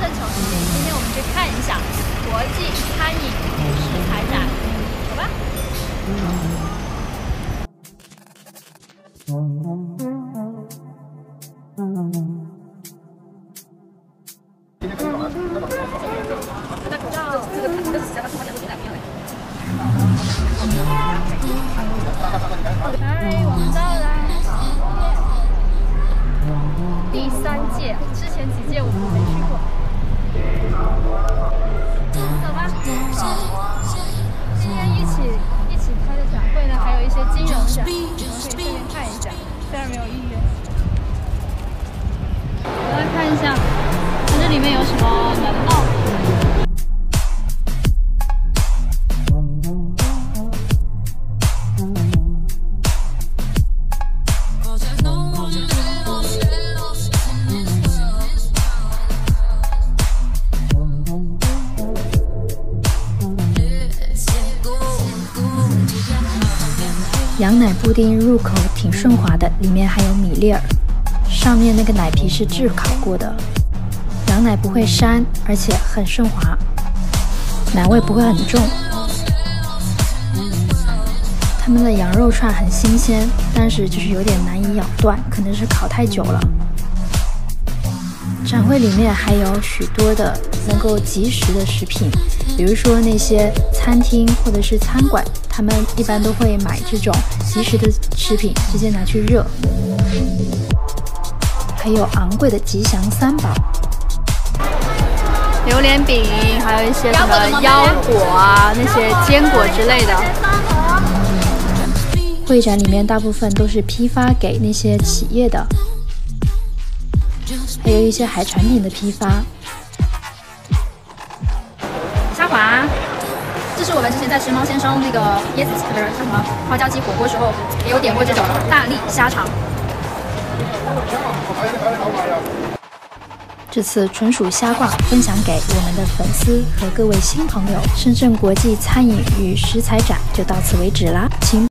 盛球时间，今天我们去看一下国际餐饮与食材展，走吧。嗨，我们到了。第3届，之前几届我们没去过。走吧。今天一起开的展会呢，还有一些金融展，我们可以顺便看一下，虽然没有预约。我们来看一下，这里面有什么门帽。 羊奶布丁入口挺顺滑的，里面还有米粒儿，上面那个奶皮是炙烤过的，羊奶不会膻，而且很顺滑，奶味不会很重。他们的羊肉串很新鲜，但是就是有点难以咬断，可能是烤太久了。展会里面还有许多的能够即食的食品，比如说那些餐厅或者是餐馆，他们一般都会买这种即食的食品，直接拿去热。还有昂贵的吉祥3宝，榴莲饼，还有一些什么腰果啊，那些坚果之类的。会展里面大部分都是批发给那些企业的。还有一些海产品的批发， 虾滑，这是我们之前在时髦先生那个椰子不是叫什么花椒鸡火锅时候也有点过这种大力虾肠。 这次纯属瞎逛，分享给我们的粉丝和各位新朋友。深圳国际餐饮与食材展就到此为止啦，请